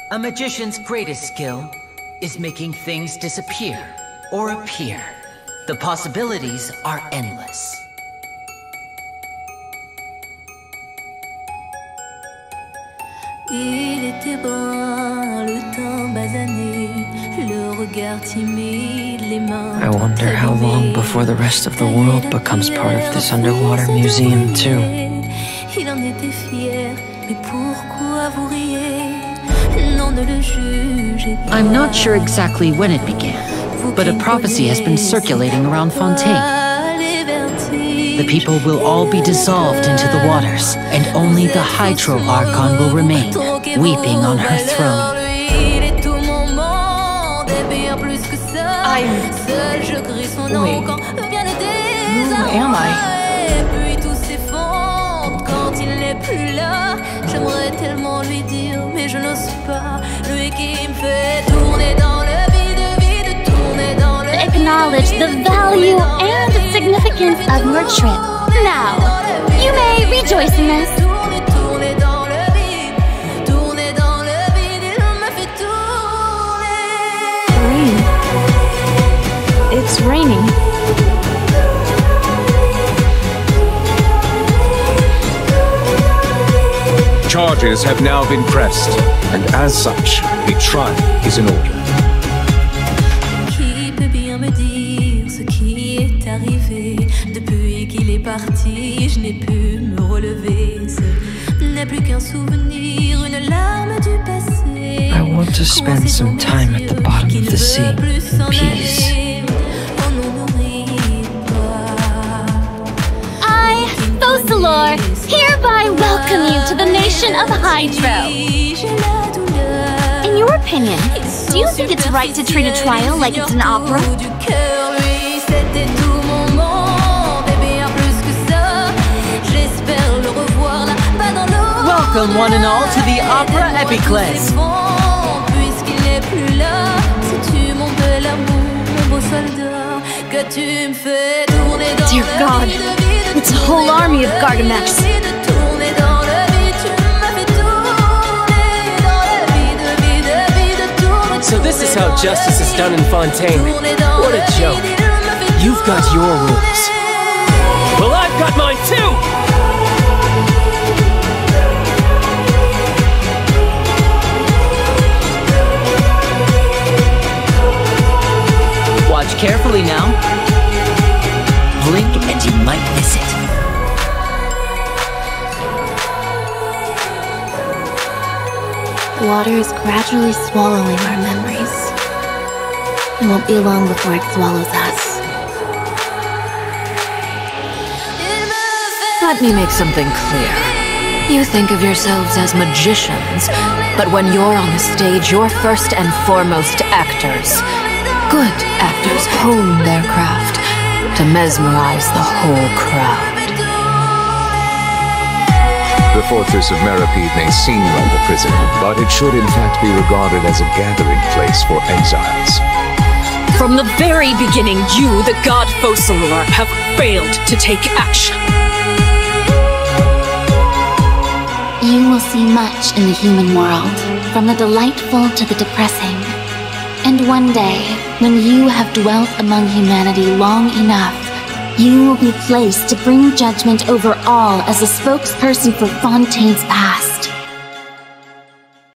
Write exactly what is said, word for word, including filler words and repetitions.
A magician's greatest skill is making things disappear or appear. The possibilities are endless. Il était brun, le teint basané, le regard timide, les mains. I wonder how long before the rest of the world becomes part of this underwater museum too. Il en était fier, mais pourquoi vous riez? Non, ne le jugez pas. I'm not sure exactly when it began, but a prophecy has been circulating around Fontaine. The people will all be dissolved into the waters, and only the Hydro Archon will remain, weeping on her throne. I'm... Wait, who am I? J'aimerais tellement lui dire, mais je n'ose pas. Lui qui me fait tourner dans le vide, vide, tourner dans le vide. Acknowledge the value and the significance of your trip. Now, you may rejoice in this. Tourner, tourner dans le vide, tourner dans le vide, il me fait tourner. Rain. It's raining. Charges have now been pressed, and as such, the trial is in order. Qui peut bien me dire ce qui est arrivé? Depuis qu'il est parti, je n'ai pu me relever. Ce n'est plus qu'un souvenir, une larme du passé. I want to spend some time at the bottom of the sea in peace. I, Focalor, hereby welcome you to the nation of Hydro. In your opinion, do you think it's right to treat a trial like it's an opera? Welcome one and all to the Opera Epiclese. Dear God, it's a whole army of Gardamex. So this is how justice is done in Fontaine. What a joke. You've got your rules. Well, I've got mine too! Watch carefully now. Blink and you might miss it. Water is gradually swallowing our memories. It won't be long before it swallows us. Let me make something clear. You think of yourselves as magicians, but when you're on the stage, you're first and foremost actors. Good actors hone their craft to mesmerize the whole crowd. The fortress of Meripede may seem like a prison, but it should in fact be regarded as a gathering place for exiles. From the very beginning, you, the god Focalor, have failed to take action. You will see much in the human world, from the delightful to the depressing. And one day, when you have dwelt among humanity long enough, you will be placed to bring judgment over all as a spokesperson for Fontaine's past.